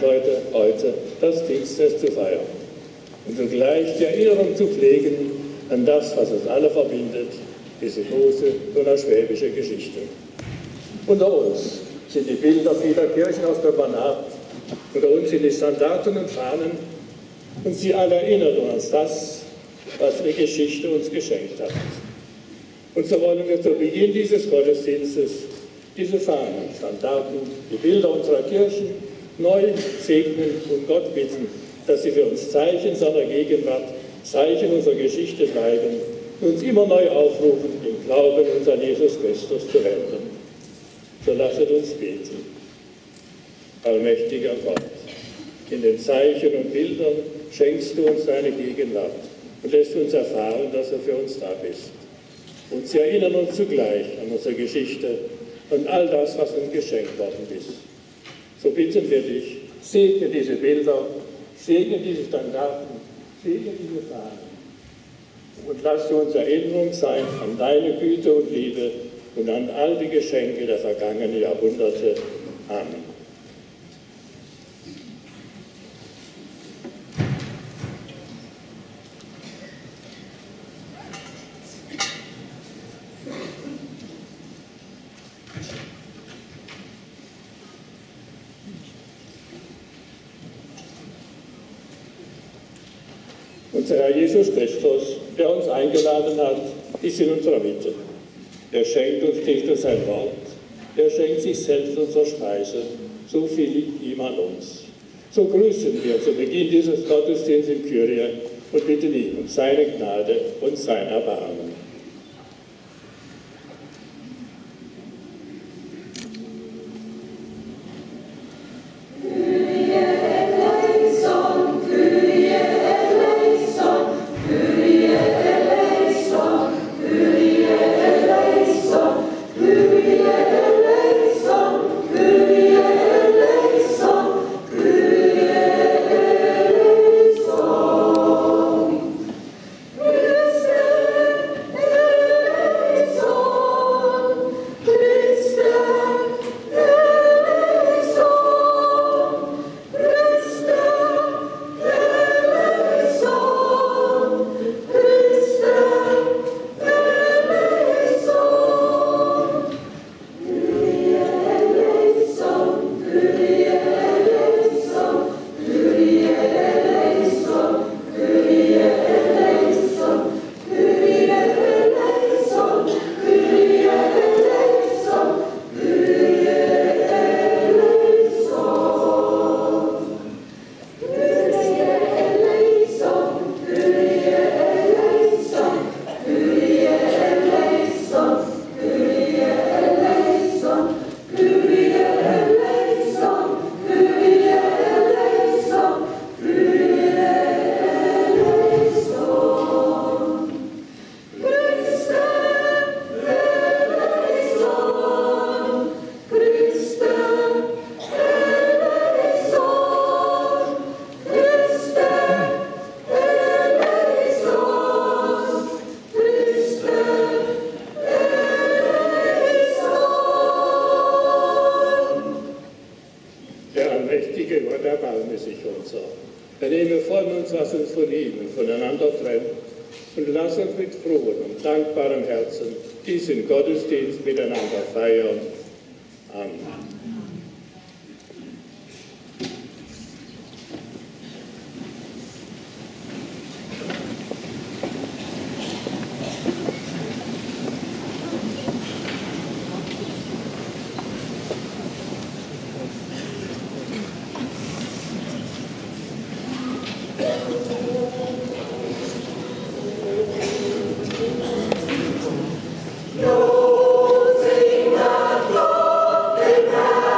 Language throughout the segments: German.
heute das Pfingstfest zu feiern und zugleich die Erinnerung zu pflegen an das, was uns alle verbindet, diese große donauschwäbische Geschichte. Unter uns sind die Bilder vieler Kirchen aus der Banat, unter uns sind die Standarten und Fahnen und sie alle erinnern uns das, was die Geschichte uns geschenkt hat. Und so wollen wir zu Beginn dieses Gottesdienstes diese Fahnen, Standarten, die Bilder unserer Kirchen neu segnen und Gott bitten, dass sie für uns Zeichen seiner Gegenwart, Zeichen unserer Geschichte bleiben und uns immer neu aufrufen, im Glauben uns an Jesus Christus zu wenden. So lasset uns beten. Allmächtiger Gott, in den Zeichen und Bildern schenkst du uns deine Gegenwart und lässt uns erfahren, dass du für uns da bist. Und sie erinnern uns zugleich an unsere Geschichte und all das, was uns geschenkt worden ist. So bitten wir dich, segne diese Bilder, segne diese Standarten, segne diese Fahnen und lass du uns Erinnerung sein an deine Güte und Liebe und an all die Geschenke der vergangenen Jahrhunderte. Amen. Unser Herr Jesus Christus, der uns eingeladen hat, ist in unserer Mitte. Er schenkt uns nicht nur sein Wort, er schenkt sich selbst unsere Speise. So viel liegt ihm an uns. So grüßen wir zu Beginn dieses Gottesdienstes in Kyrie und bitten ihn um seine Gnade und sein Erbarmen. Diesen Gottesdienst miteinander feiern. Amen. Losing the Lord,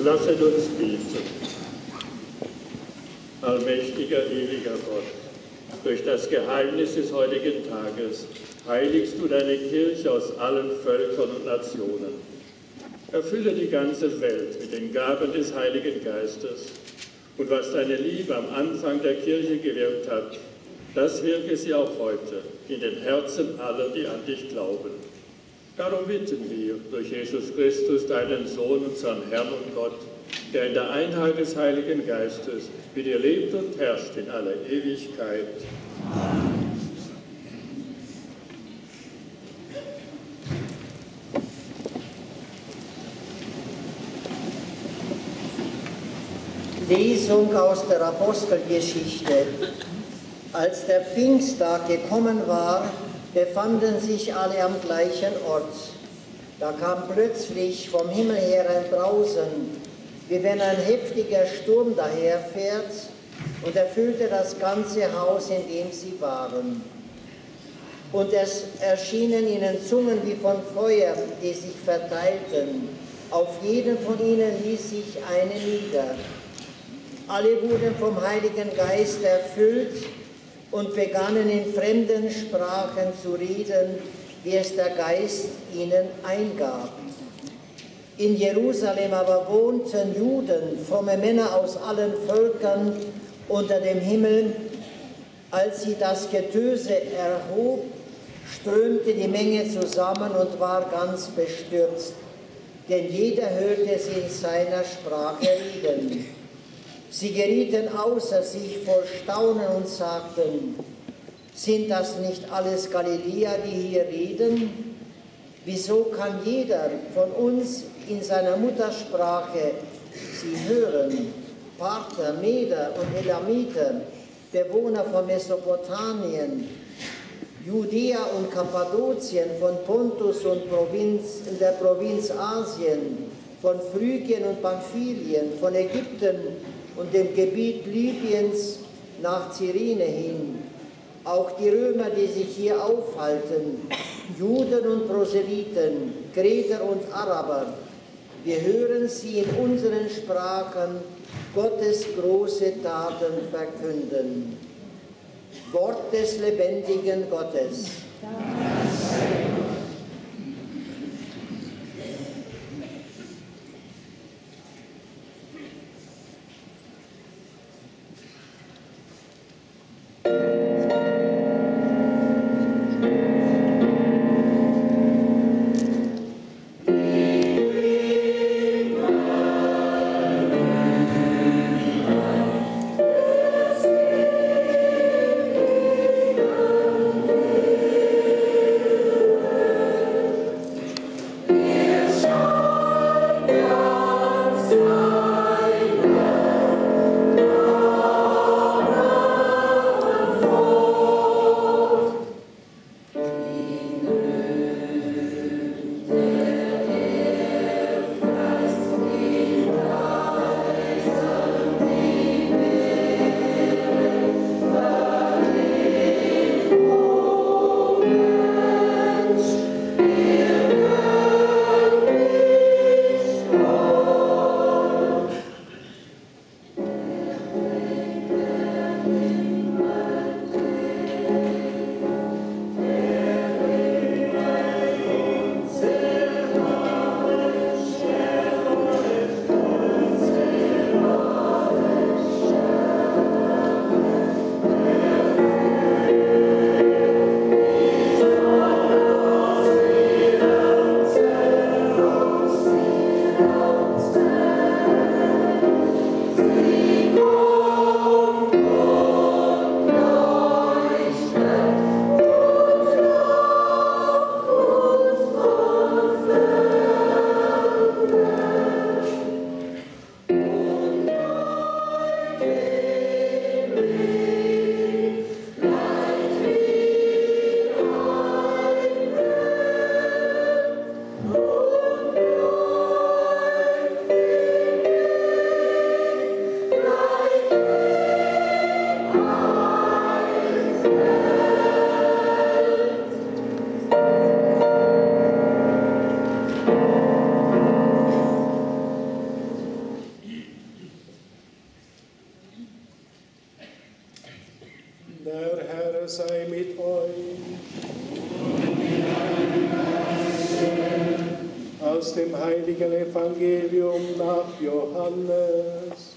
Lasset uns beten. Allmächtiger, ewiger Gott, durch das Geheimnis des heutigen Tages heiligst du deine Kirche aus allen Völkern und Nationen. Erfülle die ganze Welt mit den Gaben des Heiligen Geistes. Und was deine Liebe am Anfang der Kirche gewirkt hat, das wirke sie auch heute in den Herzen aller, die an dich glauben. Darum bitten wir durch Jesus Christus, deinen Sohn, unseren Herrn und Gott, der in der Einheit des Heiligen Geistes mit dir lebt und herrscht in aller Ewigkeit. Amen. Lesung aus der Apostelgeschichte. Als der Pfingsttag gekommen war, befanden sich alle am gleichen Ort. Da kam plötzlich vom Himmel her ein Brausen, wie wenn ein heftiger Sturm daherfährt, und erfüllte das ganze Haus, in dem sie waren. Und es erschienen ihnen Zungen wie von Feuer, die sich verteilten. Auf jeden von ihnen ließ sich eine nieder. Alle wurden vom Heiligen Geist erfüllt und begannen in fremden Sprachen zu reden, wie es der Geist ihnen eingab. In Jerusalem aber wohnten Juden, fromme Männer aus allen Völkern unter dem Himmel. Als sie das Getöse erhob, strömte die Menge zusammen und war ganz bestürzt, denn jeder hörte sie in seiner Sprache reden. Sie gerieten außer sich vor Staunen und sagten: Sind das nicht alles Galiläer, die hier reden? Wieso kann jeder von uns in seiner Muttersprache sie hören? Parther, Meder und Elamiter, Bewohner von Mesopotamien, Judäa und Kappadokien, von Pontus und der Provinz Asien, von Phrygien und Pamphylien, von Ägypten und dem Gebiet Libyens nach Cyrene hin. Auch die Römer, die sich hier aufhalten, Juden und Proselyten, Kreter und Araber, wir hören sie in unseren Sprachen Gottes große Taten verkünden. Wort des lebendigen Gottes. Der Herr sei mit euch. Aus dem heiligen Evangelium nach Johannes.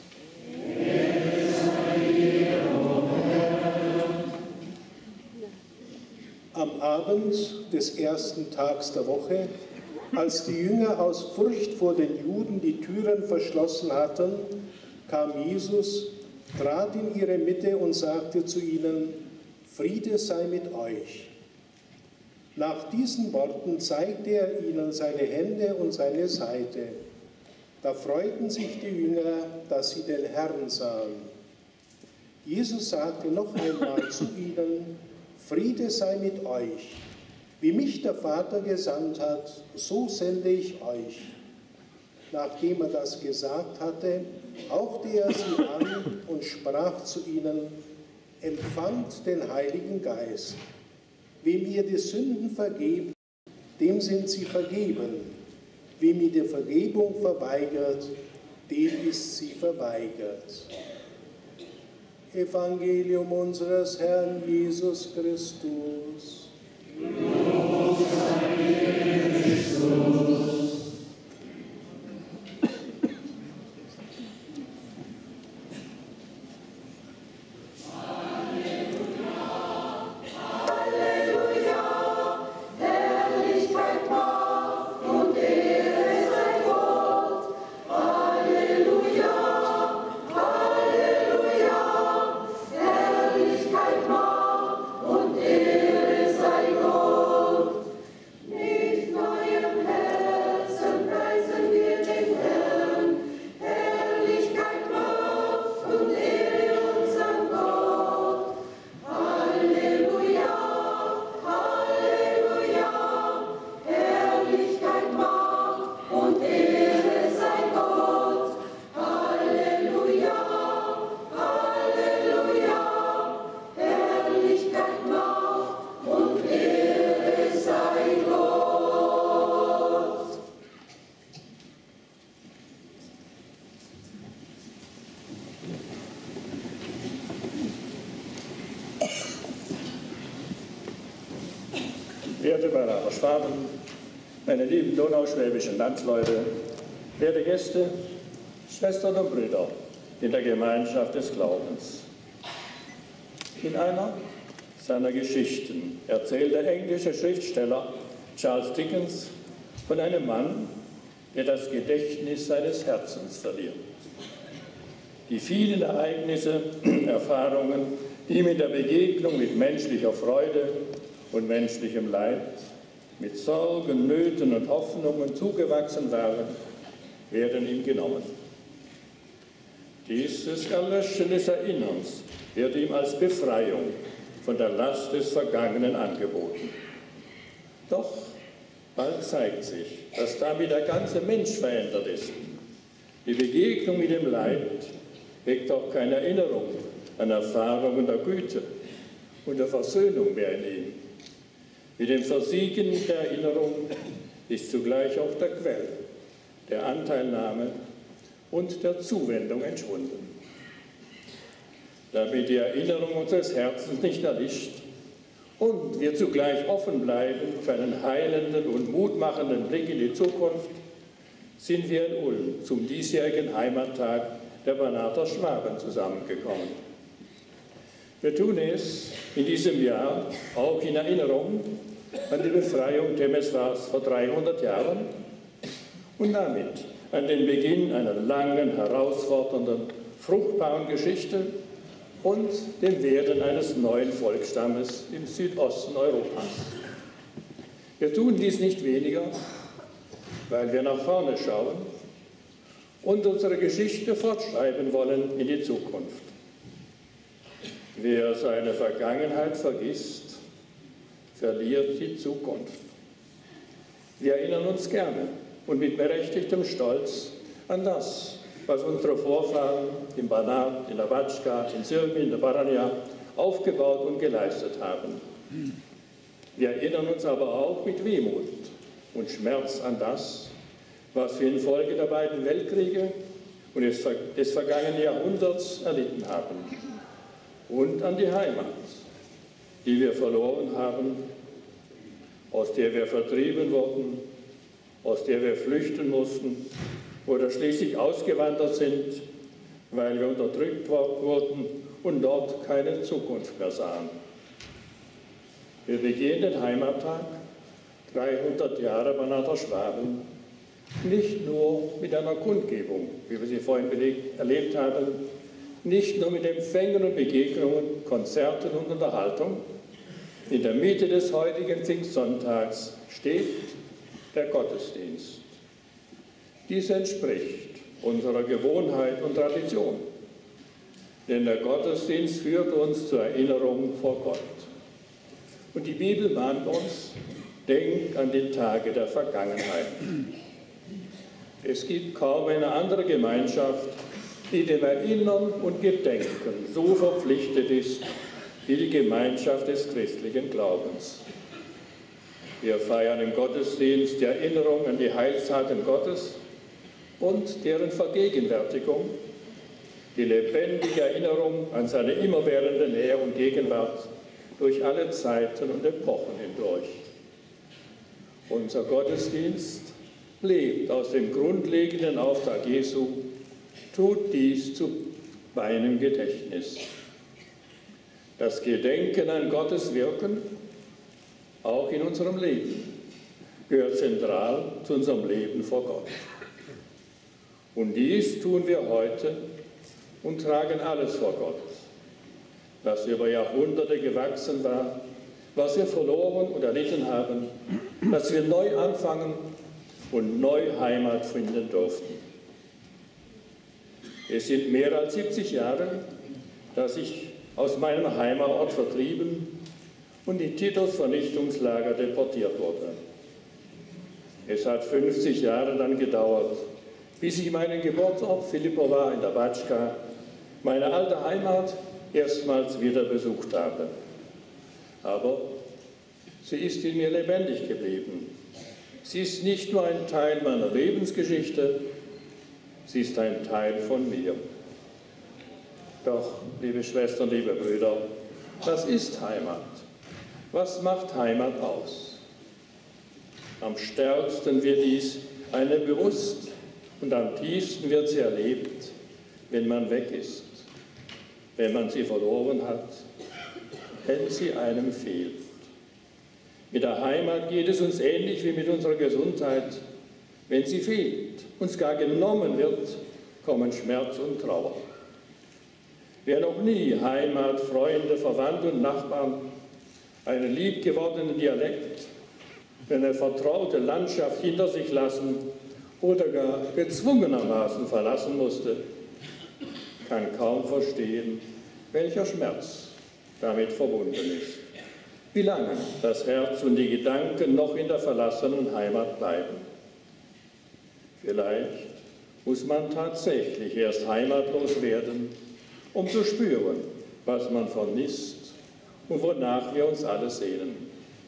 Am Abend des ersten Tags der Woche, als die Jünger aus Furcht vor den Juden die Türen verschlossen hatten, kam Jesus, trat in ihre Mitte und sagte zu ihnen: Friede sei mit euch. Nach diesen Worten zeigte er ihnen seine Hände und seine Seite. Da freuten sich die Jünger, dass sie den Herrn sahen. Jesus sagte noch einmal zu ihnen: Friede sei mit euch. Wie mich der Vater gesandt hat, so sende ich euch. Nachdem er das gesagt hatte, hauchte er sie an und sprach zu ihnen: Empfangt den Heiligen Geist. Wem ihr die Sünden vergebt, dem sind sie vergeben. Wem ihr die Vergebung verweigert, dem ist sie verweigert. Evangelium unseres Herrn Jesus Christus. Lob sei dir, Christus. Werte Berater Schwaben, meine lieben donauschwäbischen Landsleute, werte Gäste, Schwestern und Brüder in der Gemeinschaft des Glaubens. In einer seiner Geschichten erzählt der englische Schriftsteller Charles Dickens von einem Mann, der das Gedächtnis seines Herzens verliert. Die vielen Ereignisse, Erfahrungen, die ihm in der Begegnung mit menschlicher Freude und menschlichem Leid, mit Sorgen, Nöten und Hoffnungen zugewachsen waren, werden ihm genommen. Dieses Erlöschen des Erinnerns wird ihm als Befreiung von der Last des Vergangenen angeboten. Doch bald zeigt sich, dass damit der ganze Mensch verändert ist. Die Begegnung mit dem Leid weckt auch keine Erinnerung an Erfahrungen der Güte und der Versöhnung mehr in ihm. Mit dem Versiegen der Erinnerung ist zugleich auch der Quell der Anteilnahme und der Zuwendung entschwunden. Damit die Erinnerung unseres Herzens nicht erlischt und wir zugleich offen bleiben für einen heilenden und mutmachenden Blick in die Zukunft, sind wir in Ulm zum diesjährigen Heimattag der Banater Schwaben zusammengekommen. Wir tun es in diesem Jahr auch in Erinnerung an die Befreiung Temeswars vor 300 Jahren und damit an den Beginn einer langen, herausfordernden, fruchtbaren Geschichte und dem Werden eines neuen Volksstammes im Südosten Europas. Wir tun dies nicht weniger, weil wir nach vorne schauen und unsere Geschichte fortschreiben wollen in die Zukunft. Wer seine Vergangenheit vergisst, verliert die Zukunft. Wir erinnern uns gerne und mit berechtigtem Stolz an das, was unsere Vorfahren in Banat, in der Batschka, in Sirmi, in der Baranja aufgebaut und geleistet haben. Wir erinnern uns aber auch mit Wehmut und Schmerz an das, was wir infolge der beiden Weltkriege und des vergangenen Jahrhunderts erlitten haben. und an die Heimat, die wir verloren haben, aus der wir vertrieben wurden, aus der wir flüchten mussten oder schließlich ausgewandert sind, weil wir unterdrückt wurden und dort keine Zukunft mehr sahen. Wir begehen den Heimattag, 300 Jahre Bernharder Schwaben, nicht nur mit einer Kundgebung, wie wir sie vorhin erlebt haben, nicht nur mit Empfängen und Begegnungen, Konzerten und Unterhaltung. In der Mitte des heutigen Pfingstsonntags steht der Gottesdienst. Dies entspricht unserer Gewohnheit und Tradition, denn der Gottesdienst führt uns zur Erinnerung vor Gott. Und die Bibel mahnt uns, denk an die Tage der Vergangenheit. Es gibt kaum eine andere Gemeinschaft, die dem Erinnern und Gedenken so verpflichtet ist wie die Gemeinschaft des christlichen Glaubens. Wir feiern im Gottesdienst die Erinnerung an die Heilstaten Gottes und deren Vergegenwärtigung, die lebendige Erinnerung an seine immerwährende Nähe und Gegenwart durch alle Zeiten und Epochen hindurch. Unser Gottesdienst lebt aus dem grundlegenden Auftrag Jesu, tut dies zu meinem Gedächtnis. Das Gedenken an Gottes Wirken, auch in unserem Leben, gehört zentral zu unserem Leben vor Gott. Und dies tun wir heute und tragen alles vor Gott, was über Jahrhunderte gewachsen war, was wir verloren und erlitten haben, dass wir neu anfangen und neu Heimat finden durften. Es sind mehr als 70 Jahre, dass ich aus meinem Heimatort vertrieben und in Titos Vernichtungslager deportiert wurde. Es hat 50 Jahre dann gedauert, bis ich meinen Geburtsort Filipowa in der Batschka, meine alte Heimat, erstmals wieder besucht habe. Aber sie ist in mir lebendig geblieben. Sie ist nicht nur ein Teil meiner Lebensgeschichte, sie ist ein Teil von mir. Doch, liebe Schwestern, liebe Brüder, was ist Heimat? Was macht Heimat aus? Am stärksten wird dies einem bewusst und am tiefsten wird sie erlebt, wenn man weg ist, wenn man sie verloren hat, wenn sie einem fehlt. Mit der Heimat geht es uns ähnlich wie mit unserer Gesundheit. Wenn sie fehlt, uns gar genommen wird, kommen Schmerz und Trauer. Wer noch nie Heimat, Freunde, Verwandte und Nachbarn, einen liebgewordenen Dialekt, eine vertraute Landschaft hinter sich lassen oder gar gezwungenermaßen verlassen musste, kann kaum verstehen, welcher Schmerz damit verbunden ist. Wie lange das Herz und die Gedanken noch in der verlassenen Heimat bleiben. Vielleicht muss man tatsächlich erst heimatlos werden, um zu spüren, was man vermisst und wonach wir uns alle sehnen.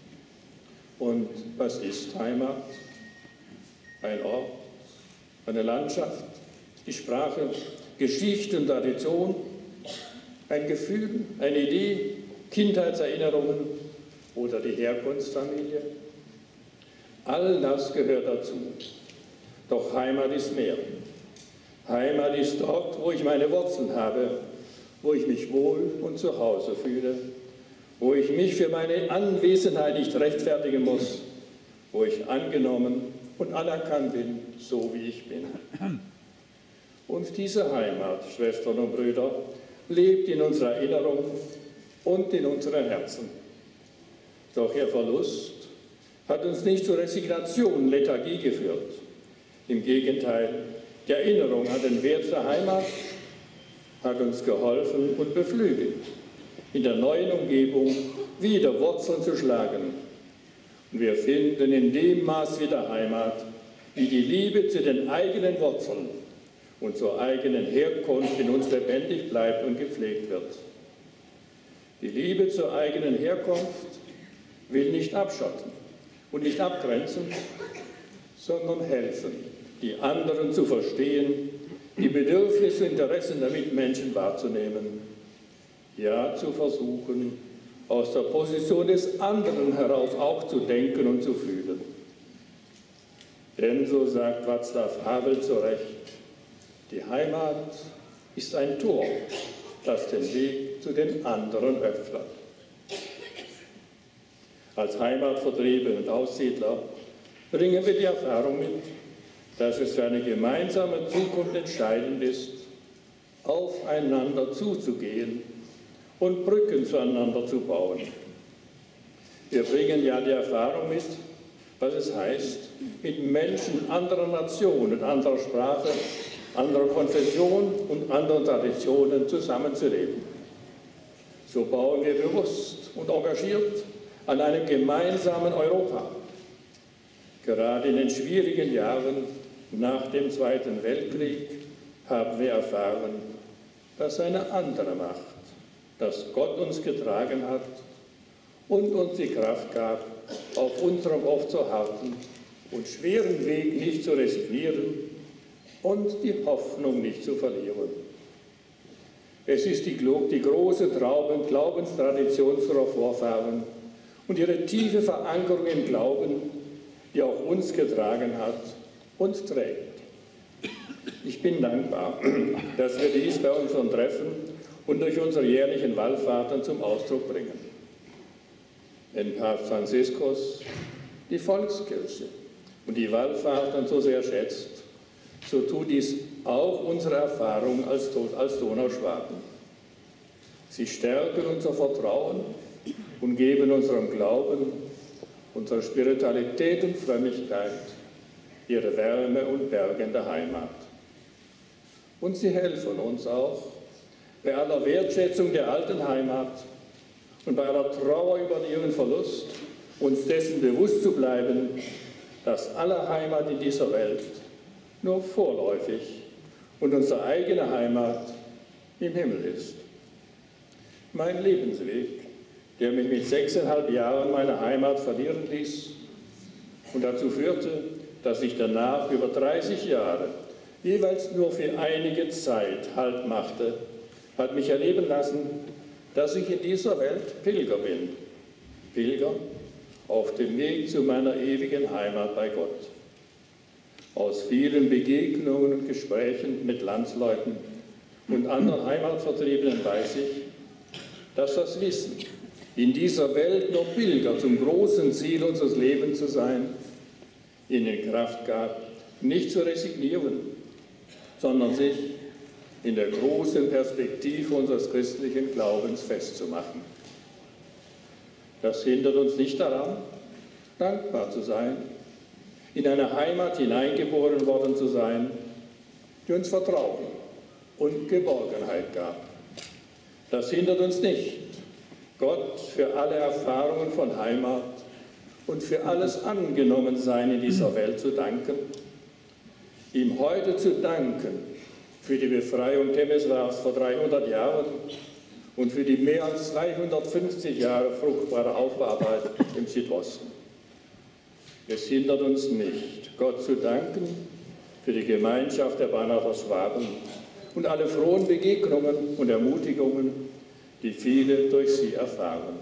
Und was ist Heimat? Ein Ort, eine Landschaft, die Sprache, Geschichte und Tradition, ein Gefühl, eine Idee, Kindheitserinnerungen oder die Herkunftsfamilie. All das gehört dazu. Doch Heimat ist mehr. Heimat ist dort, wo ich meine Wurzeln habe, wo ich mich wohl und zu Hause fühle, wo ich mich für meine Anwesenheit nicht rechtfertigen muss, wo ich angenommen und anerkannt bin, so wie ich bin. Und diese Heimat, Schwestern und Brüder, lebt in unserer Erinnerung und in unseren Herzen. Doch ihr Verlust hat uns nicht zur Resignation, Lethargie geführt. Im Gegenteil, die Erinnerung an den Wert der Heimat hat uns geholfen und beflügelt, in der neuen Umgebung wieder Wurzeln zu schlagen. Und wir finden in dem Maß wieder Heimat, wie die Liebe zu den eigenen Wurzeln und zur eigenen Herkunft in uns lebendig bleibt und gepflegt wird. Die Liebe zur eigenen Herkunft will nicht abschotten und nicht abgrenzen, sondern helfen, die anderen zu verstehen, die Bedürfnisse und Interessen der Mitmenschen wahrzunehmen. ja zu versuchen, aus der Position des anderen heraus auch zu denken und zu fühlen. Denn, so sagt Václav Havel zu Recht, die Heimat ist ein Tor, das den Weg zu den anderen öffnet. Als Heimatvertriebene und Aussiedler bringen wir die Erfahrung mit, dass es für eine gemeinsame Zukunft entscheidend ist, aufeinander zuzugehen und Brücken zueinander zu bauen. Wir bringen ja die Erfahrung mit, was es heißt, mit Menschen anderer Nationen, anderer Sprache, anderer Konfession und anderen Traditionen zusammenzuleben. So bauen wir bewusst und engagiert an einem gemeinsamen Europa. Gerade in den schwierigen Jahren nach dem Zweiten Weltkrieg haben wir erfahren, dass eine andere Macht, dass Gott uns getragen hat und uns die Kraft gab, auf unserem oft so harten und schweren Weg nicht zu resignieren und die Hoffnung nicht zu verlieren. Es ist die große Glaubenstradition unserer Vorfahren und ihre tiefe Verankerung im Glauben, die auch uns getragen hat und trägt. Ich bin dankbar, dass wir dies bei unseren Treffen und durch unsere jährlichen Wallfahrten zum Ausdruck bringen. Wenn Papst Franziskus die Volkskirche und die Wallfahrten so sehr schätzt, so tut dies auch unsere Erfahrung als Donauschwaben. Sie stärken unser Vertrauen und geben unserem Glauben, unserer Spiritualität und Frömmigkeit ihre Wärme und bergende Heimat. Und sie helfen uns auch, bei aller Wertschätzung der alten Heimat und bei aller Trauer über ihren Verlust, uns dessen bewusst zu bleiben, dass alle Heimat in dieser Welt nur vorläufig und unsere eigene Heimat im Himmel ist. Mein Lebensweg, der mich mit 6,5 Jahren meine Heimat verlieren ließ und dazu führte, dass ich danach über 30 Jahre jeweils nur für einige Zeit Halt machte, hat mich erleben lassen, dass ich in dieser Welt Pilger bin. Pilger auf dem Weg zu meiner ewigen Heimat bei Gott. Aus vielen Begegnungen und Gesprächen mit Landsleuten und anderen Heimatvertriebenen weiß ich, dass das Wissen, in dieser Welt nur Pilger zum großen Ziel unseres Lebens zu sein, ihnen Kraft gab, nicht zu resignieren, sondern sich in der großen Perspektive unseres christlichen Glaubens festzumachen. Das hindert uns nicht daran, dankbar zu sein, in eine Heimat hineingeboren worden zu sein, die uns Vertrauen und Geborgenheit gab. Das hindert uns nicht, Gott für alle Erfahrungen von Heimat und für alles Angenommensein in dieser Welt zu danken, ihm heute zu danken für die Befreiung Temeswars vor 300 Jahren und für die mehr als 250 Jahre fruchtbare Aufarbeit im Südosten. Es hindert uns nicht, Gott zu danken für die Gemeinschaft der Banater Schwaben und alle frohen Begegnungen und Ermutigungen, die viele durch sie erfahren.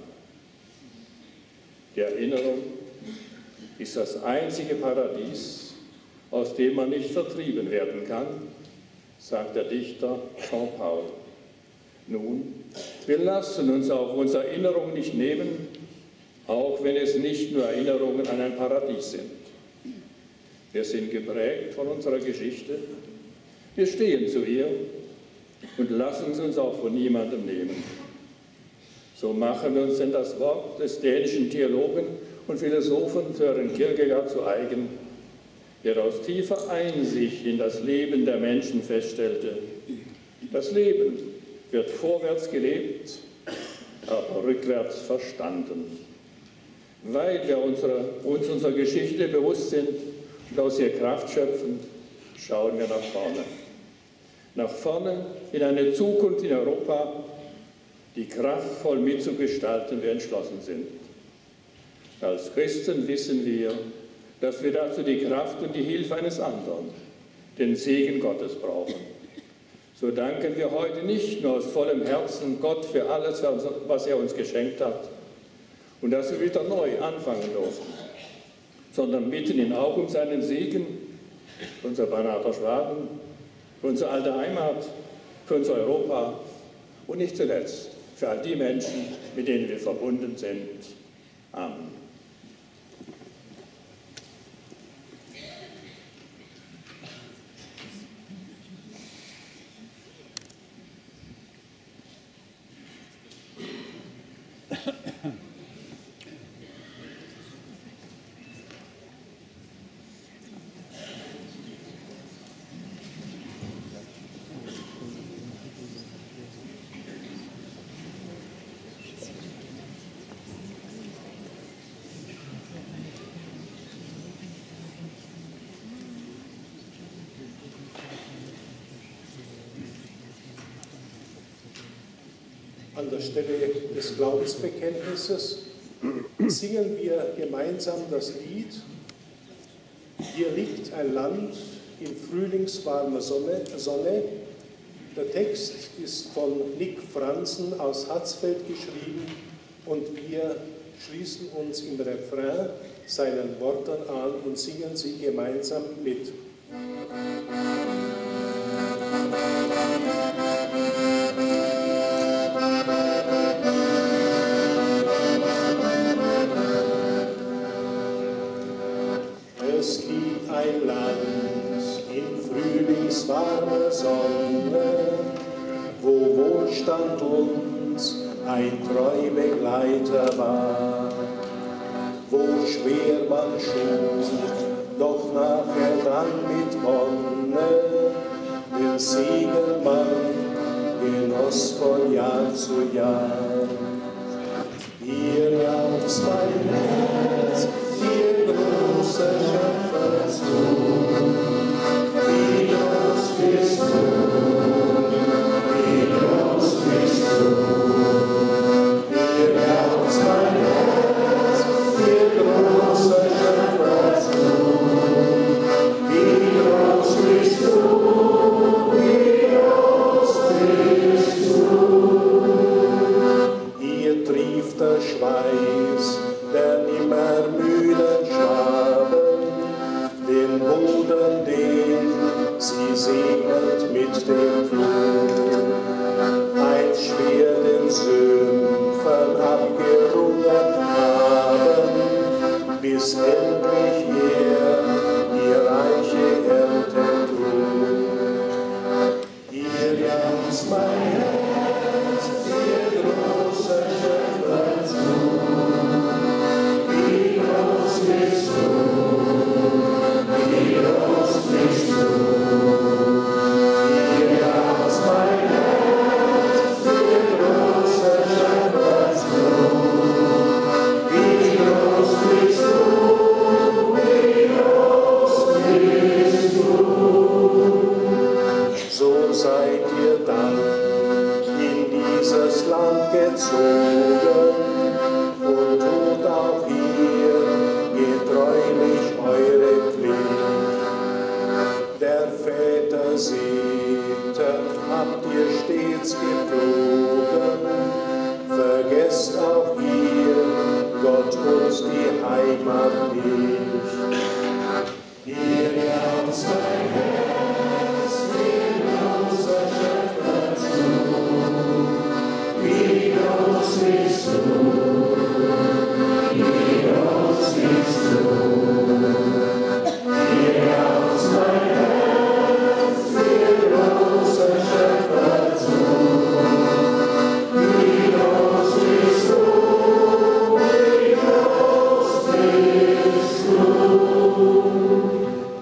Die Erinnerung ist das einzige Paradies, aus dem man nicht vertrieben werden kann, sagt der Dichter Jean-Paul. Nun, wir lassen uns auch unsere Erinnerung nicht nehmen, auch wenn es nicht nur Erinnerungen an ein Paradies sind. Wir sind geprägt von unserer Geschichte, wir stehen zu ihr und lassen es uns auch von niemandem nehmen. So machen wir uns denn das Wort des dänischen Theologen und Philosophen Søren Kierkegaard zu eigen, der aus tiefer Einsicht in das Leben der Menschen feststellte: Das Leben wird vorwärts gelebt, aber rückwärts verstanden. Weil wir uns unserer Geschichte bewusst sind und aus ihr Kraft schöpfen, schauen wir nach vorne. Nach vorne in eine Zukunft in Europa, die kraftvoll mitzugestalten wir entschlossen sind. Als Christen wissen wir, dass wir dazu die Kraft und die Hilfe eines anderen, den Segen Gottes brauchen. So danken wir heute nicht nur aus vollem Herzen Gott für alles, was er uns geschenkt hat und dass wir wieder neu anfangen durften, sondern bitten ihn auch um seinen Segen für unser Banater Schwaben, für unsere alte Heimat, für unser Europa und nicht zuletzt für all die Menschen, mit denen wir verbunden sind. Amen. An der Stelle des Glaubensbekenntnisses singen wir gemeinsam das Lied Hier liegt ein Land in frühlingswarmer Sonne. Der Text ist von Nick Franzen aus Hatzfeld geschrieben und wir schließen uns im Refrain seinen Worten an und singen sie gemeinsam mit. Es gibt ein Land in frühlingswarmer Sonne, wo Wohlstand uns ein treu Begleiter war, wo schwer man schuf, doch nachher dann mit Wonne den Segen man genoss von Jahr zu Jahr. Hier aufs mein Herz, hier großer Schöpfer zu, wie groß bist du, wie groß bist du. Hier aufs mein Herz, hier großer Schöpfer zu, wie groß bist du, wie groß bist du. Hier trieft der Schweiß der nimmer müden Schwaben, den Boden, den sie segnet mit dem Fluch. Einst schwer den Sümpfen abgerungen haben, bis endlich er die reiche Ernte trug. Hier ganz mein Herz, ihr großer Schöpfer zu. Wie groß bist du, wie groß bist du. Hier aus mein Herz, ihr großer Schöpfer zu. Wie groß bist du, wie groß bist du. So seid ihr dann in dieses Land gezogen und tut auch hier getreulich eure Pflicht. Der Väter Sitte habt ihr stets gepflogen, vergesst auch ihr Gott und die Heimat nicht. Hier aus mein Herz, ihr großer Schöpfer zu, wie groß bist du, wie groß bist du. Hier aus mein Herz, ihr großer Schöpfer zu, wie groß bist du, wie groß bist du.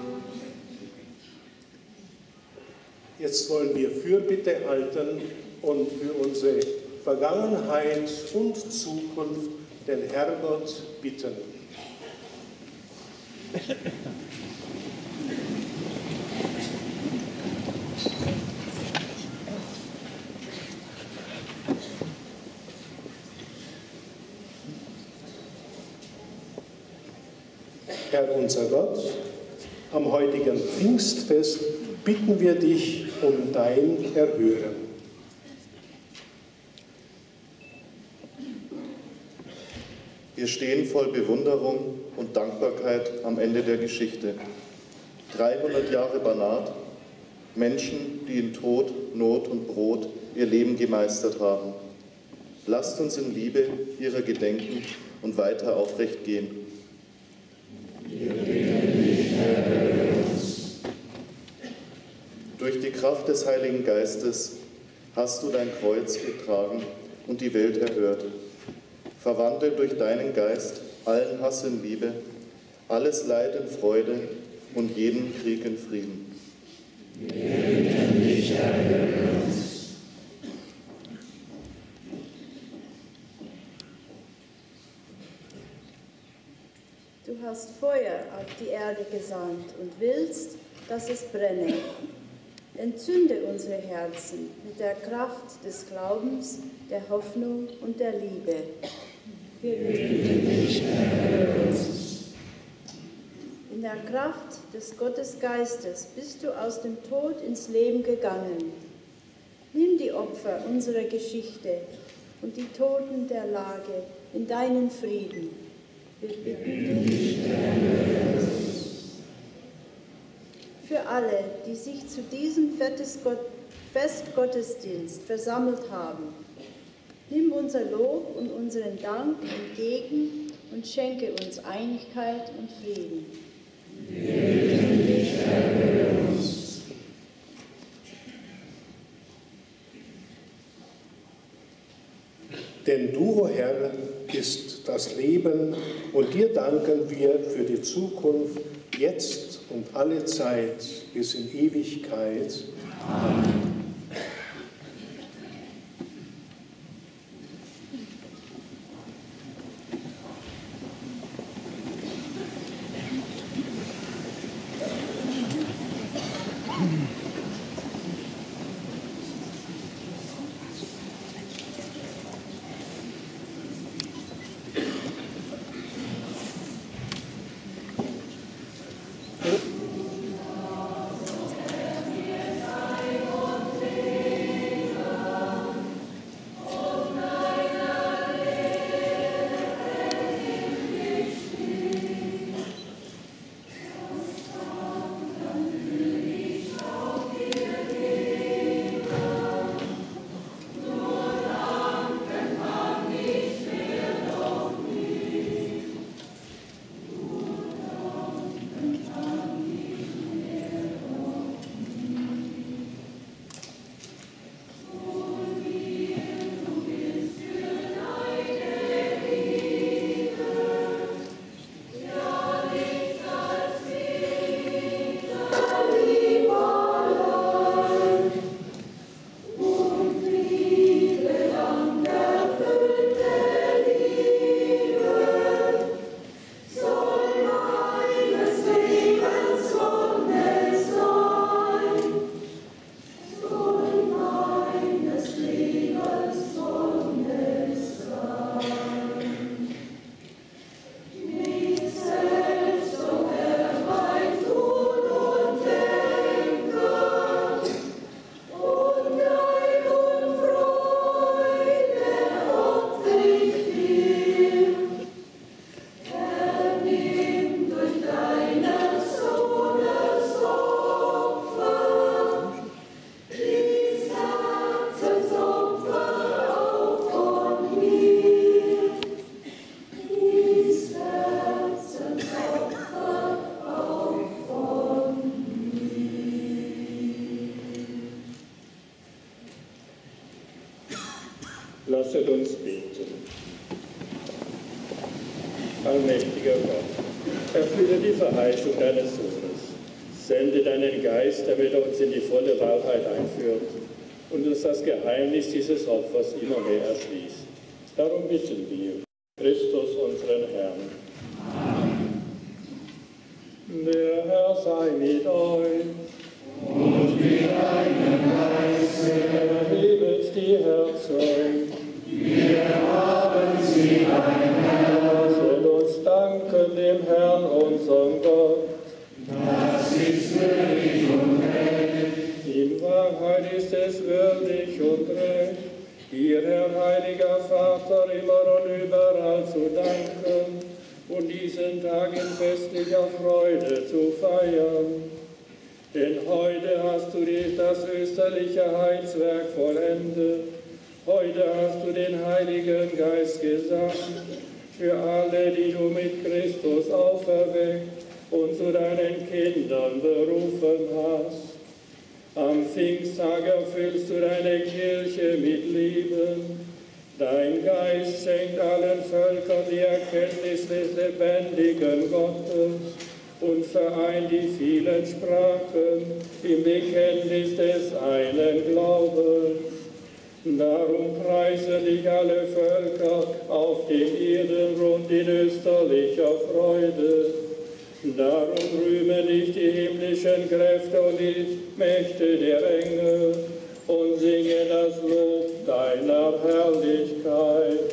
Jetzt wollen wir Fürbitte halten und für unsere Vergangenheit und Zukunft den Herrgott bitten. Herr unser Gott, am heutigen Pfingstfest bitten wir dich um dein Erhören. Wir stehen voll Bewunderung und Dankbarkeit am Ende der Geschichte. 300 Jahre Banat, Menschen, die in Tod, Not und Brot ihr Leben gemeistert haben. Lasst uns in Liebe ihrer gedenken und weiter aufrecht gehen. Durch die Kraft des Heiligen Geistes hast du dein Kreuz getragen und die Welt erhört. Verwandle durch deinen Geist allen Hass in Liebe, alles Leid in Freude und jeden Krieg in Frieden. Du hast Feuer auf die Erde gesandt und willst, dass es brenne. Entzünde unsere Herzen mit der Kraft des Glaubens, der Hoffnung und der Liebe. Wir bitten dich, erhöre uns. In der Kraft des Gottesgeistes bist du aus dem Tod ins Leben gegangen. Nimm die Opfer unserer Geschichte und die Toten der Lage in deinen Frieden. Wir bitten dich, erhöre uns. Für alle, die sich zu diesem Festgottesdienst versammelt haben, nimm unser Lob und unseren Dank entgegen und schenke uns Einigkeit und Frieden. Wir bitten dich, erhöre uns. Denn du, o Herr, bist das Leben und dir danken wir für die Zukunft, jetzt und alle Zeit bis in Ewigkeit. Amen. Lasset uns beten. Allmächtiger Gott, erfülle die Verheißung deines Sohnes. Sende deinen Geist, damit er uns in die volle Wahrheit einführt und uns das Geheimnis dieses Opfers immer mehr erschließt. Darum bitten wir, Christus, unseren Herrn. Amen. Der Herr sei mit euch. Und mit deinem Geiste. Erhebet die Herzen. Wir haben sie, ein Herr. Lasset uns danken dem Herrn, unserem Gott. Das ist würdig und recht. Vater immer und überall zu danken und diesen Tag in festlicher Freude zu feiern. Denn heute hast du das österliche Heilswerk vollendet. Heute hast du den Heiligen Geist gesandt für alle, die du mit Christus auferweckt und zu deinen Kindern berufen hast. Am Pfingsttag erfüllst du deine Kirche mit Leben. Dein Geist schenkt allen Völkern die Erkenntnis des lebendigen Gottes und vereint die vielen Sprachen im Bekenntnis des einen Glaubens. Darum preisen dich alle Völker auf dem Erdenrund in österlicher Freude. Darum rühmen dich die himmlischen Kräfte und die Mächte der Engel und singen das Lob deiner Herrlichkeit.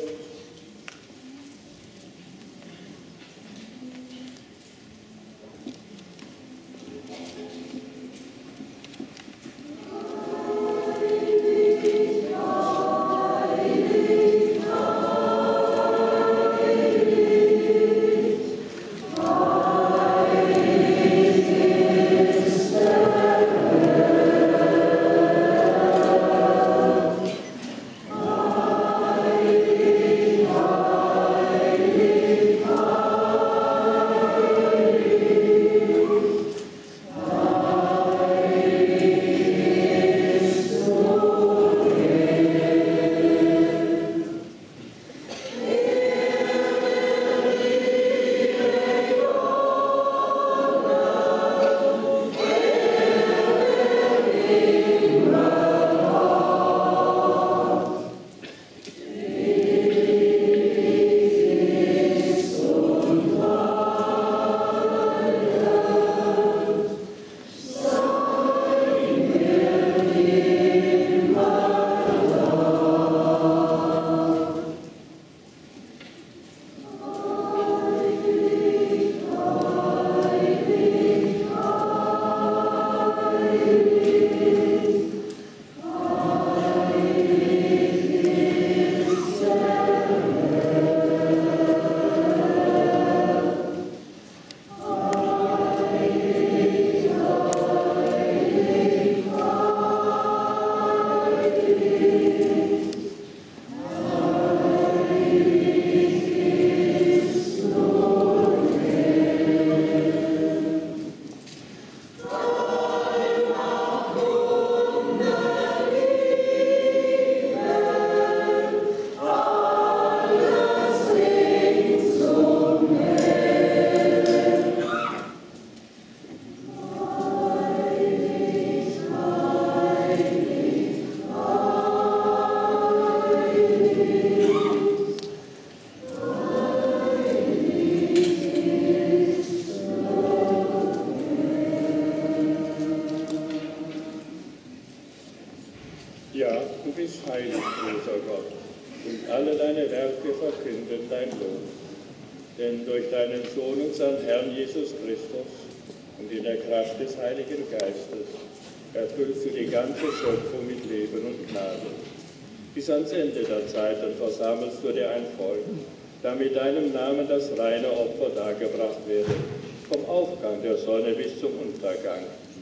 Bis ans Ende der Zeiten versammelst du dir ein Volk, damit deinem Namen das reine Opfer dargebracht werde, vom Aufgang der Sonne bis zum Untergang.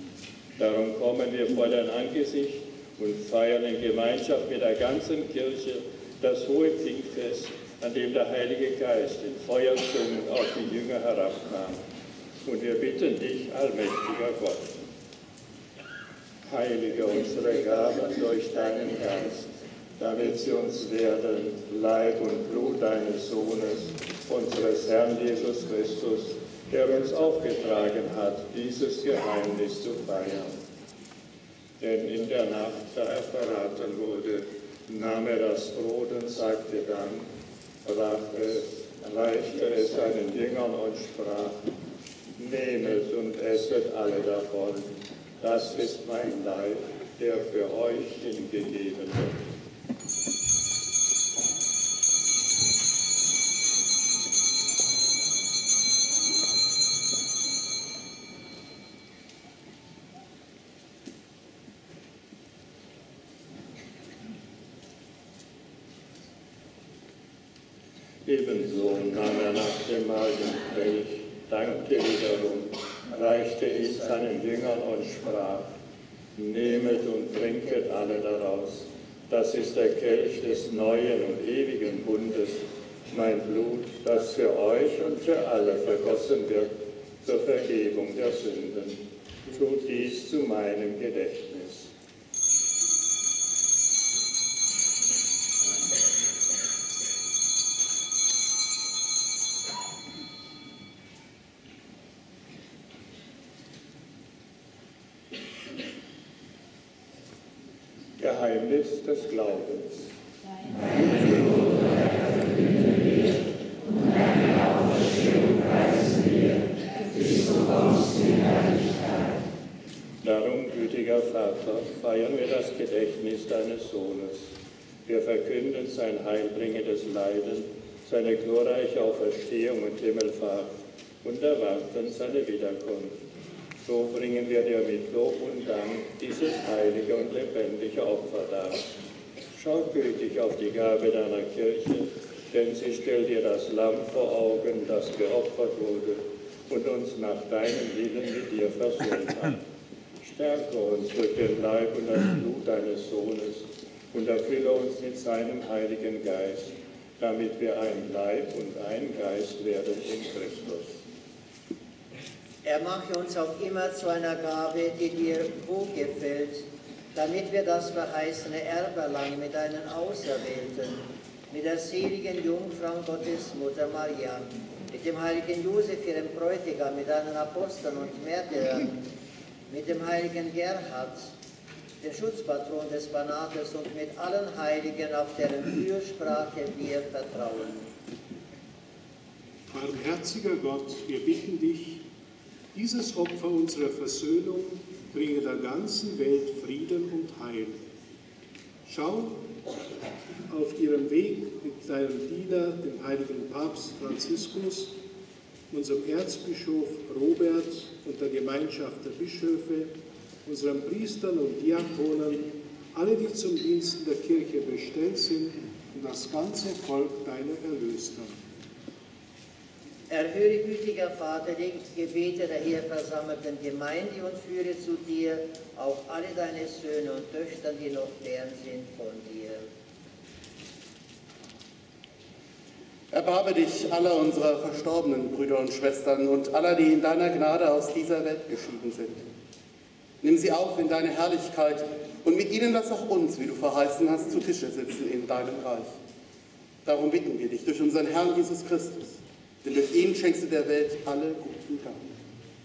Darum kommen wir vor dein Angesicht und feiern in Gemeinschaft mit der ganzen Kirche das hohe Pfingstfest, an dem der Heilige Geist in Feuerzungen auf die Jünger herabkam. Und wir bitten dich, allmächtiger Gott, heilige unsere Gaben durch deinen Geist, damit sie uns werden, Leib und Blut deines Sohnes, unseres Herrn Jesus Christus, der uns aufgetragen hat, dieses Geheimnis zu feiern. Denn in der Nacht, da er verraten wurde, nahm er das Brot und sagte dann, brach es, reichte es seinen Jüngern und sprach, nehmet und esset alle davon, das ist mein Leib, der für euch hingegeben wird. Ebenso nahm er nach dem Mahl den Kelch, dankte wiederum, reichte ihn seinen Jüngern und sprach: Nehmet und trinket alle daraus. Das ist der Kelch des neuen und ewigen Bundes, mein Blut, das für euch und für alle vergossen wird zur Vergebung der Sünden. Tut dies zu meinem Gedächtnis. Geheimnis des Glaubens. Darum, gütiger Vater, feiern wir das Gedächtnis deines Sohnes. Wir verkünden sein heilbringendes Leiden, seine glorreiche Auferstehung und Himmelfahrt und erwarten seine Wiederkunft. So bringen wir dir mit Lob und Dank dieses heilige und lebendige Opfer dar. Schau gütig auf die Gabe deiner Kirche, denn sie stellt dir das Lamm vor Augen, das geopfert wurde und uns nach deinem Willen mit dir versöhnt hat. Stärke uns durch den Leib und das Blut deines Sohnes und erfülle uns mit seinem Heiligen Geist, damit wir ein Leib und ein Geist werden in Christus. Er mache uns auf immer zu einer Gabe, die dir wohlgefällt, damit wir das verheißene Erbe erlangen mit deinen Auserwählten, mit der seligen Jungfrau Gottes, Mutter Maria, mit dem heiligen Josef, ihrem Bräutigam, mit deinen Aposteln und Märtyrern, mit dem heiligen Gerhard, dem Schutzpatron des Banates und mit allen Heiligen, auf deren Fürsprache wir vertrauen. Barmherziger Gott, wir bitten dich, dieses Opfer unserer Versöhnung bringe der ganzen Welt Frieden und Heil. Schau auf ihrem Weg mit deinem Diener, dem heiligen Papst Franziskus, unserem Erzbischof Robert und der Gemeinschaft der Bischöfe, unseren Priestern und Diakonen, alle, die zum Dienst der Kirche bestellt sind, und das ganze Volk deiner Erlösten. Erhöre, gütiger Vater, die Gebete der hier versammelten Gemeinde und führe zu dir auch alle deine Söhne und Töchter, die noch fern sind von dir. Erbarme dich aller unserer verstorbenen Brüder und Schwestern und aller, die in deiner Gnade aus dieser Welt geschieden sind. Nimm sie auf in deine Herrlichkeit und mit ihnen lass auch uns, wie du verheißen hast, zu Tische sitzen in deinem Reich. Darum bitten wir dich durch unseren Herrn Jesus Christus, denn durch ihn schenkst du der Welt alle guten Gaben.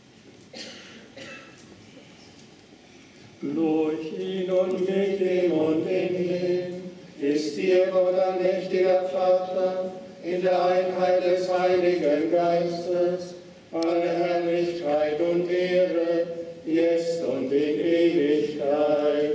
Durch ihn und mit ihm und in ihm ist dir, Gott, allmächtiger Vater, in der Einheit des Heiligen Geistes, alle Herrlichkeit und Ehre, jetzt und in Ewigkeit.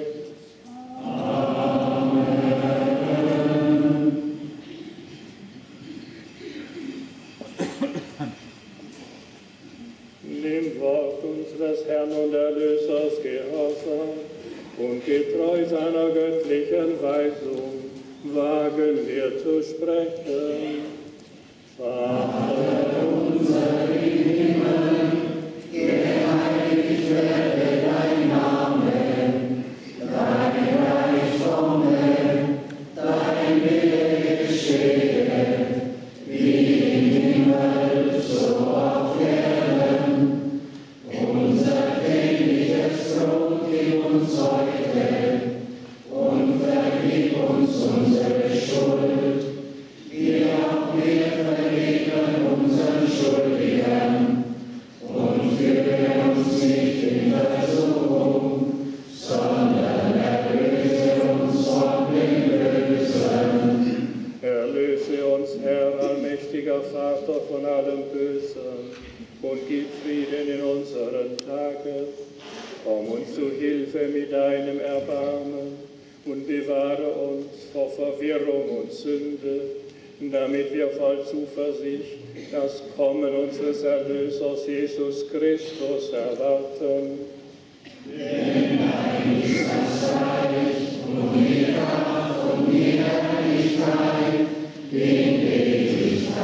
Nimm Wort unseres Herrn und Erlösers Gehorsam und getreu seiner göttlichen Weisung wagen wir zu sprechen. Vater unser im Himmel, geheiligt werde dein Name, dein Reich komme, dein Wille geschehe, wie im Himmel, so auf Erden. Unser tägliches Brot gib uns heute und vergib uns unsere Schuld, wie auch wir vergeben unseren Schuldigern. Und führe uns nicht in Versuchung, sondern erlöse uns von dem Bösen. Erlöse uns, Herr, allmächtiger Vater, von allem Bösen und gib Frieden in unseren Tagen. Komm uns zu Hilfe mit deinem Erbarmen und bewahre uns vor Verwirrung und Sünde, damit wir voll Zuversicht das Kommen unseres Erlösers Jesus Christus erwarten. Denn dein ist das Reich und die Kraft und die Herrlichkeit in Ewigkeit.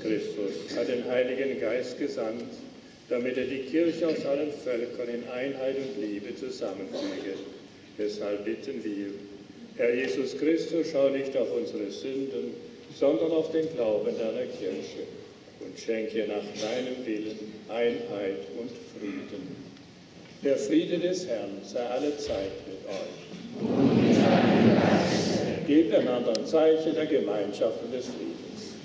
Christus hat den Heiligen Geist gesandt, damit er die Kirche aus allen Völkern in Einheit und Liebe zusammenfüge. Deshalb bitten wir, Herr Jesus Christus, schau nicht auf unsere Sünden, sondern auf den Glauben deiner Kirche und schenke nach deinem Willen Einheit und Frieden. Der Friede des Herrn sei alle Zeit mit euch. Gebt einander ein Zeichen der Gemeinschaft und des Friedens.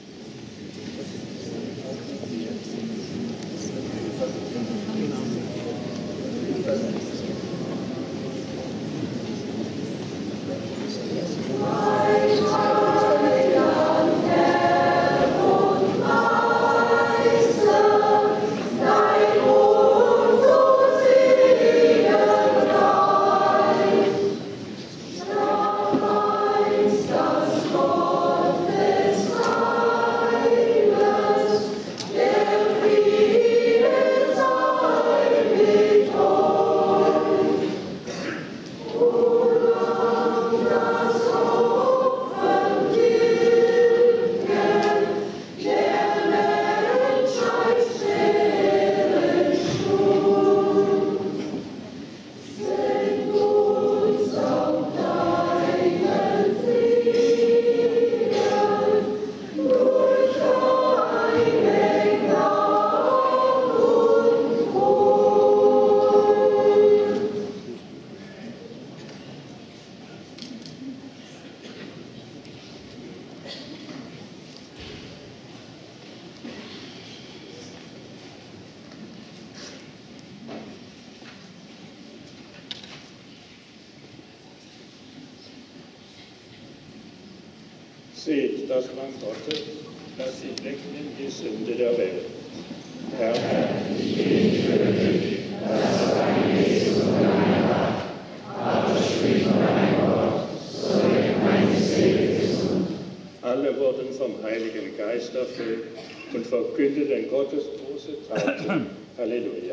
Seht das Lamm Gottes, das sie wegnimmt die Sünde der Welt. Herr, ich bete für dich, dass dein Jesus dein Rat, aber sprich dein Wort, so wird meine Seele gesund. Alle wurden vom Heiligen Geist erfüllt und verkündeten Gottes große Taten. Halleluja.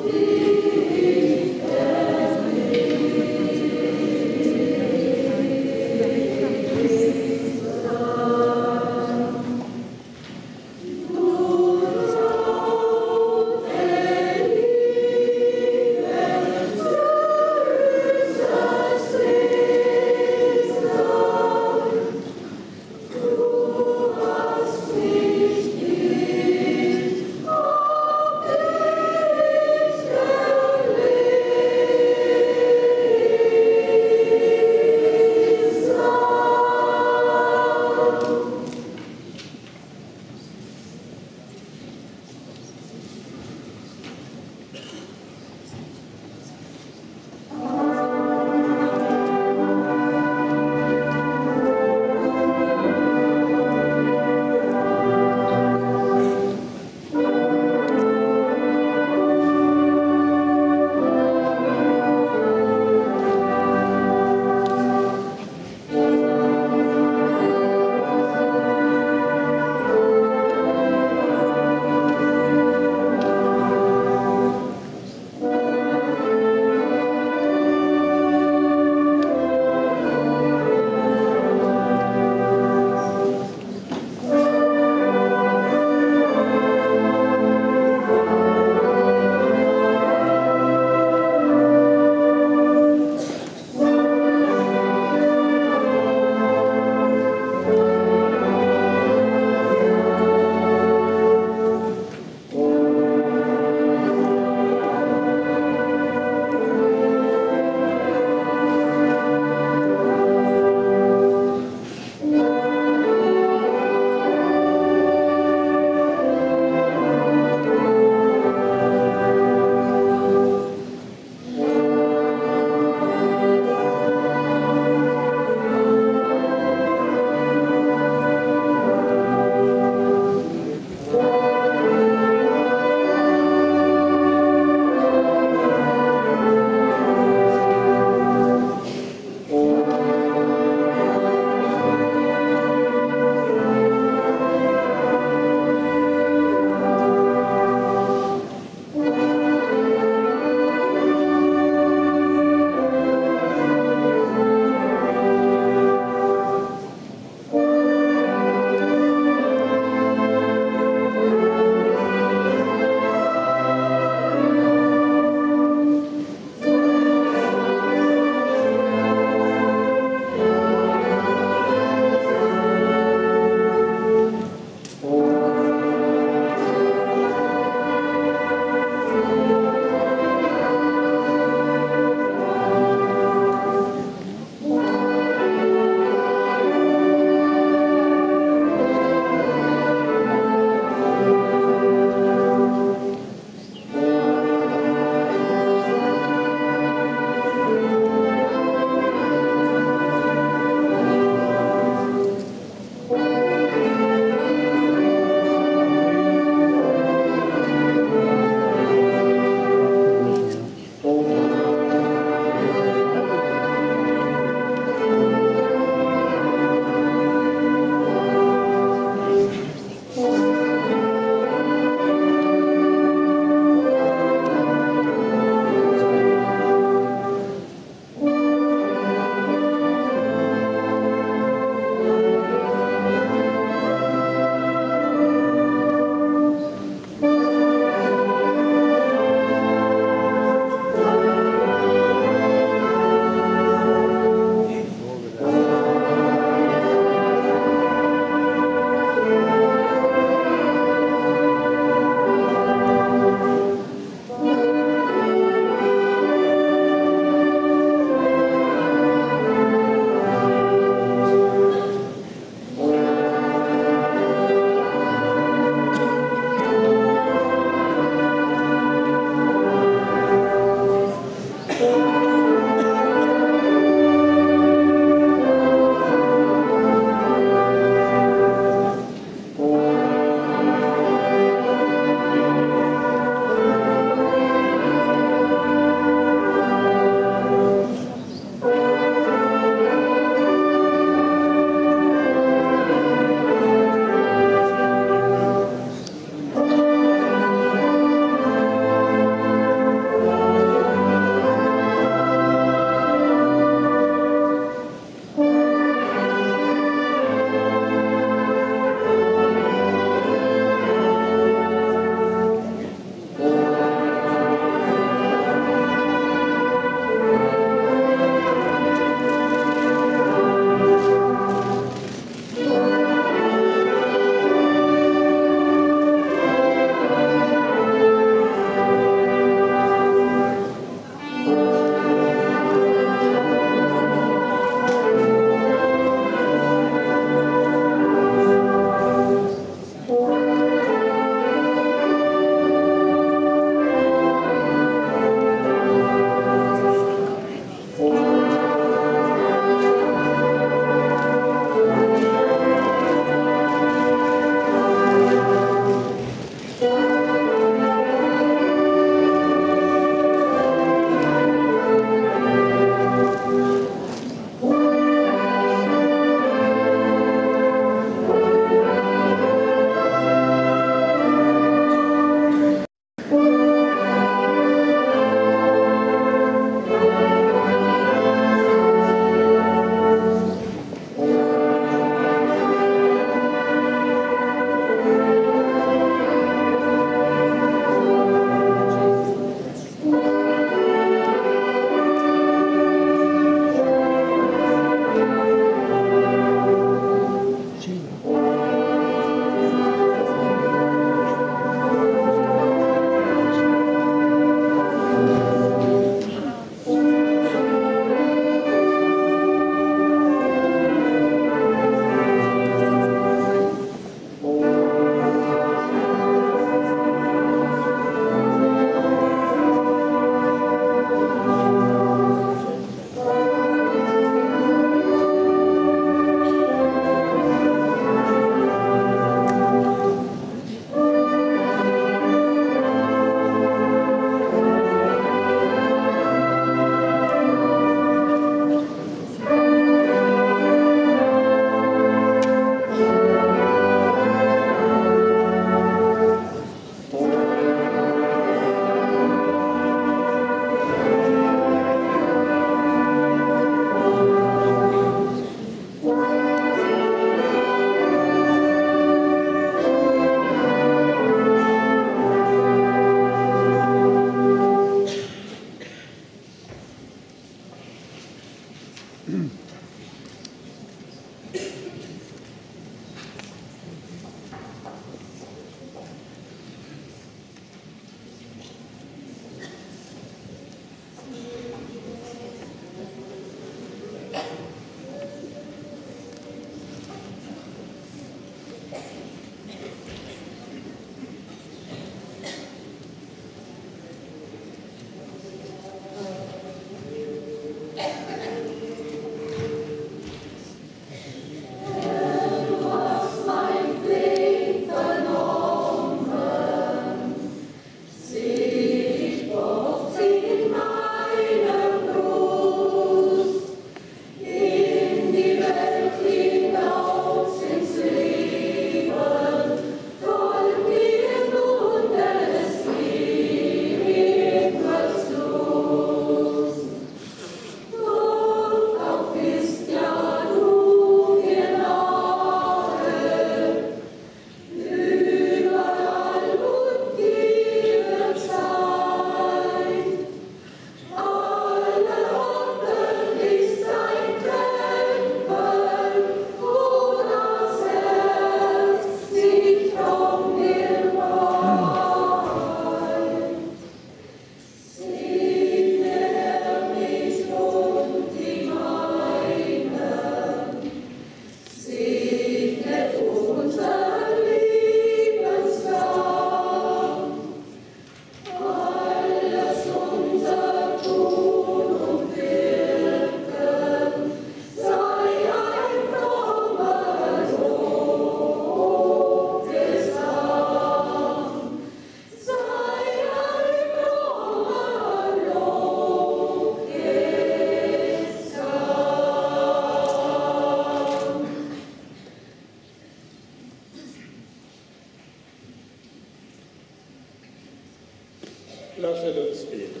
Lasset uns beten.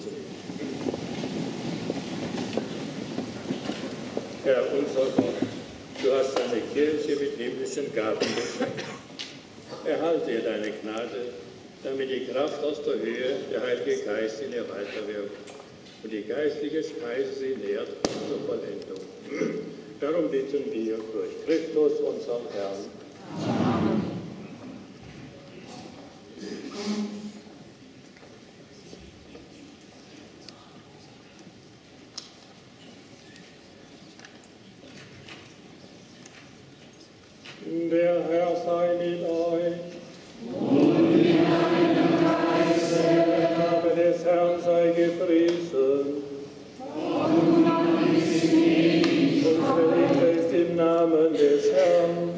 Herr unser Gott, du hast deine Kirche mit himmlischen Gaben beschenkt. Erhalte ihr deine Gnade, damit die Kraft aus der Höhe, der Heilige Geist in ihr weiterwirkt und die geistliche Speise sie nährt zur Vollendung. Darum bitten wir durch Christus, unseren Herrn. Amen. Der Herr sei mit euch. Und mit deinem Geiste. Der Name des Herrn sei gepriesen. Unsere Hilfe ist im Namen des Herrn.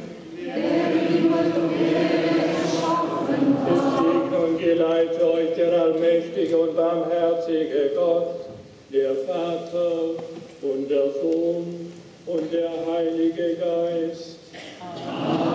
Es segne und geleite euch der allmächtige und barmherzige Gott, der Vater und der Sohn und der Heilige Geist. Amen.